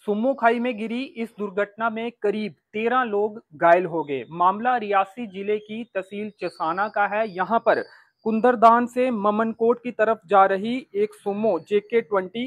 Sumo खाई में गिरी इस दुर्घटना में करीब 13 लोग घायल हो गए। मामला रियासी जिले की तहसील चसाना का है। यहां पर कुंदरदान से ममनकोट की तरफ जा रही एक सुमो JK 20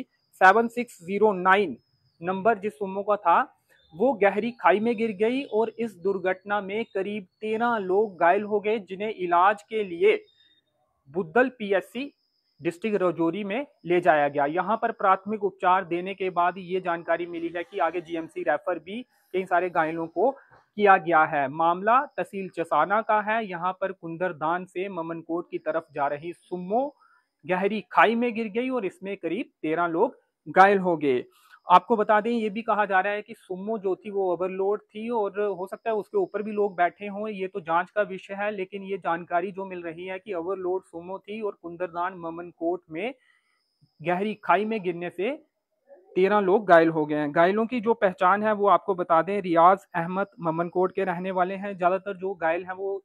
7609 नंबर जिस सुमो का था वो गहरी खाई में गिर गई और इस दुर्घटना में करीब 13 लोग घायल हो गए, जिन्हें इलाज के लिए बुद्धल PSC डिस्ट्रिक्ट राजौरी में ले जाया गया। यहां पर प्राथमिक उपचार देने के बाद ये जानकारी मिली है कि आगे GMC रेफर भी कई सारे घायलों को किया गया है। मामला तहसील चसाना का है। यहां पर कुंदरदान से ममनकोट की तरफ जा रही सुमो गहरी खाई में गिर गई और इसमें करीब 13 लोग घायल हो गए। आपको बता दें, ये भी कहा जा रहा है कि सुमो जो थी वो ओवरलोड थी और हो सकता है उसके ऊपर भी लोग बैठे हों। ये तो जांच का विषय है, लेकिन ये जानकारी जो मिल रही है कि ओवरलोड सुमो थी और कुंदरदान ममनकोट में गहरी खाई में गिरने से 13 लोग घायल हो गए हैं। घायलों की जो पहचान है वो आपको बता दें, रियाज अहमद ममनकोट के रहने वाले हैं। ज्यादातर जो घायल हैं वो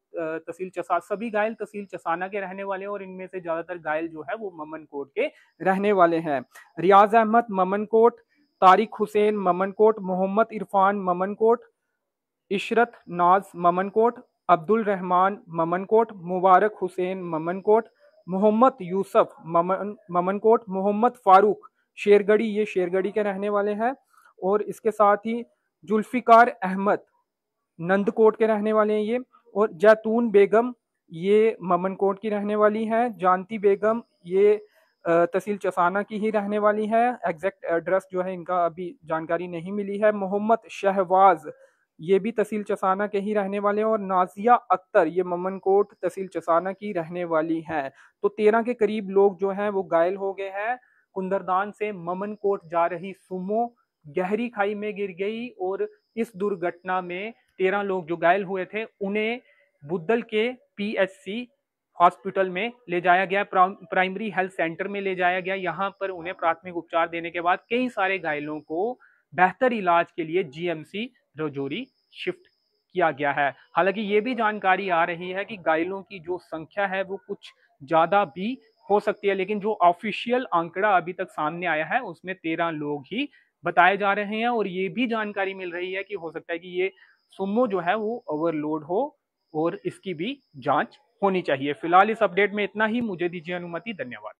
सभी घायल तहसील चसाना के रहने वाले हैं और इनमें से ज्यादातर घायल जो है वो ममनकोट के रहने वाले हैं। रियाज अहमद ममनकोट, तारिक हुसैन ममनकोट, मोहम्मद इरफान ममनकोट, इशरत नाज ममनकोट, अब्दुल रहमान ममनकोट, मुबारक हुसैन ममनकोट, मोहम्मद यूसुफ ममनकोट, मोहम्मद फारूक शेरगढ़ी, ये शेरगढ़ी के रहने वाले हैं। और इसके साथ ही जुल्फिकार अहमद नंदकोट के रहने वाले हैं ये। और जैतून बेगम ये ममनकोट की रहने वाली हैं। जानती बेगम ये तहसील चसाना की ही रहने वाली है। एग्जैक्ट एड्रेस जो है इनका अभी जानकारी नहीं मिली है। मोहम्मद शहवाज ये भी तहसील चसाना के ही रहने वाले हैं और नाजिया अख्तर ये ममनकोट तहसील चसाना की रहने वाली हैं। तो 13 के करीब लोग जो हैं वो घायल हो गए हैं। कुंदरदान से ममनकोट जा रही सुमो गहरी खाई में गिर गई और इस दुर्घटना में 13 लोग जो घायल हुए थे उन्हें बुद्धल के PSC हॉस्पिटल में ले जाया गया, प्राइमरी हेल्थ सेंटर में ले जाया गया। यहाँ पर उन्हें प्राथमिक उपचार देने के बाद कई सारे घायलों को बेहतर इलाज के लिए GMC राजौरी शिफ्ट किया गया है। हालांकि ये भी जानकारी आ रही है कि घायलों की जो संख्या है वो कुछ ज्यादा भी हो सकती है, लेकिन जो ऑफिशियल आंकड़ा अभी तक सामने आया है उसमें 13 लोग ही बताए जा रहे हैं। और ये भी जानकारी मिल रही है कि हो सकता है कि ये सुमो जो है वो ओवरलोड हो और इसकी भी जांच होनी चाहिए। फिलहाल इस अपडेट में इतना ही। मुझे दीजिए अनुमति। धन्यवाद।